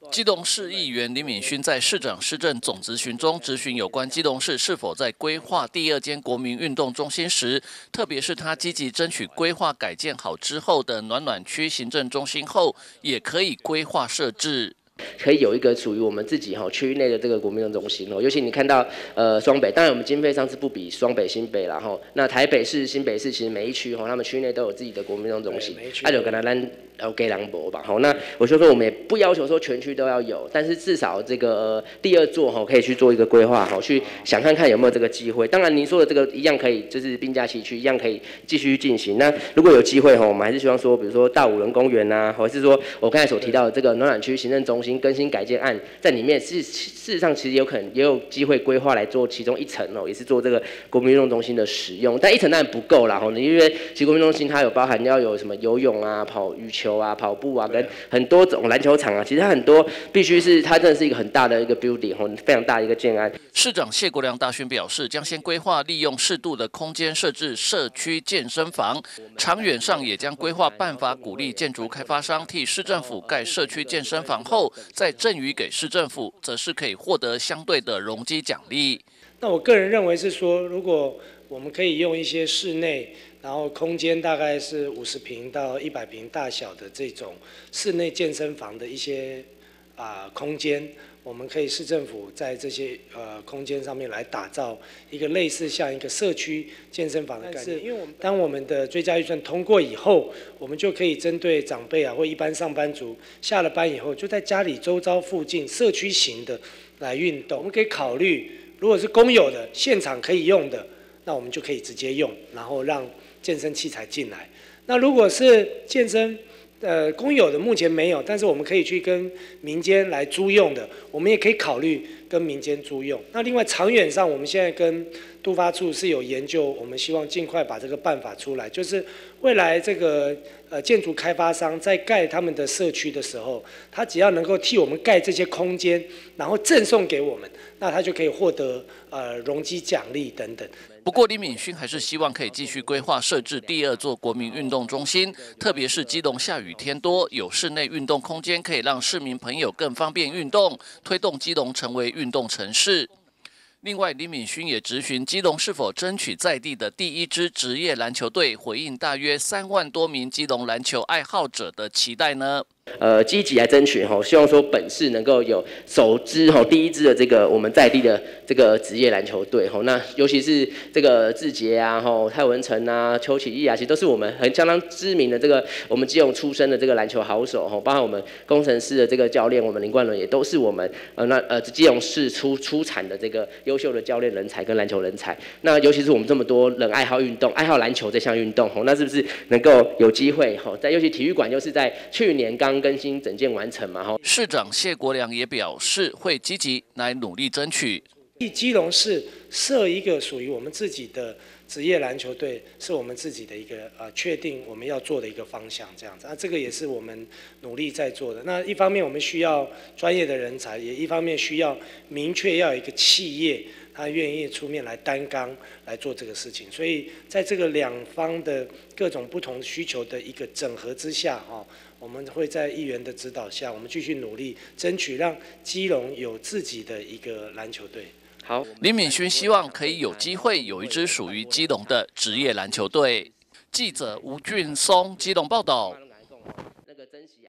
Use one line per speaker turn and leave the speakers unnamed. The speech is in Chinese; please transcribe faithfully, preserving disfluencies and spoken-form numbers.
基隆市议员林敏勋在市长施政总质询中质询有关基隆市是否在规划第二间国民运动中心时，特别是他积极争取规划改建好之后的暖暖区行政中心后，也可以规划设置。
可以有一个属于我们自己哈区域内的这个国民运动中心哦，尤其你看到呃双北，当然我们经费上是不比双北、新北啦哈。那台北市、新北市其实每一区哈，他们区内都有自己的国民运动中心，那就跟他咱呃给两博吧哈。那我就说我们也不要求说全区都要有，但是至少这个、呃、第二座哈可以去做一个规划哈，去想看看有没有这个机会。当然您说的这个一样可以，就是兵家齐驱，一样可以继续进行。那如果有机会哈，我们还是希望说，比如说大武仑公园呐、啊，或者是说我刚才所提到的这个暖暖区行政中心。 新更新改建案在里面，事事实上其实有可能也有机会规划来做其中一层哦，也是做这个国民运动中心的使用，但一层当然不够啦，吼，因为其实国民运动中心它有包含要有什么游泳啊、跑羽球啊、跑步啊，跟很多种篮球场啊，其实它很多必须是它真的是一个很大的一个 building 吼，非常大的一个建案。
市长谢国良大宣表示，将先规划利用适度的空间设置社区健身房，长远上也将规划办法鼓励建筑开发商替市政府盖社区健身房后。 再赠予给市政府，则是可以获得相对的容积奖励。
那我个人认为是说，如果我们可以用一些室内，然后空间大概是五十平到一百平大小的这种室内健身房的一些啊、呃、空间。 我们可以市政府在这些呃空间上面来打造一个类似像一个社区健身房的概念。因为我们当我们的追加预算通过以后，我们就可以针对长辈啊或一般上班族下了班以后，就在家里周遭附近社区型的来运动。我们可以考虑，如果是公有的现场可以用的，那我们就可以直接用，然后让健身器材进来。那如果是健身， 呃，公有的目前没有，但是我们可以去跟民间来租用的，我们也可以考虑跟民间租用。那另外长远上，我们现在跟都发处是有研究，我们希望尽快把这个办法出来，就是未来这个呃建筑开发商在盖他们的社区的时候，他只要能够替我们盖这些空间，然后赠送给我们，那他就可以获得呃容积奖励等等。
不过，李敏勋还是希望可以继续规划设置第二座国民运动中心，特别是基隆下雨天多，有室内运动空间，可以让市民朋友更方便运动，推动基隆成为运动城市。另外，李敏勋也质询基隆是否争取在地的第一支职业篮球队，回应大约三万多名基隆篮球爱好者的期待呢？
呃，积极来争取哈，希望说本市能够有首支哈第一支的这个我们在地的这个职业篮球队哈。那尤其是这个志杰啊、哈蔡文成啊、邱启义啊，其实都是我们很相当知名的这个我们基隆出身的这个篮球好手哈。包含我们工程师的这个教练，我们林冠伦也都是我们呃那呃基隆市出出产的这个优秀的教练人才跟篮球人才。那尤其是我们这么多人爱好运动、爱好篮球这项运动哈，那是不是能够有机会哈？在尤其体育馆又是在去年刚 更新整件完成嘛？哈，
市长谢国良也表示会积极来努力争取。
基隆市设一个属于我们自己的职业篮球队，是我们自己的一个呃确定我们要做的一个方向，这样子。啊，这个也是我们努力在做的。那一方面我们需要专业的人才，也一方面需要明确要有一个企业。 他愿意出面来担纲来做这个事情，所以在这个两方的各种不同需求的一个整合之下，哈，我们会在议员的指导下，我们继续努力，争取让基隆有自己的一个篮球队。
好，
林敏勋希望可以有机会有一支属于基隆的职业篮球队。记者吴俊松基隆报道。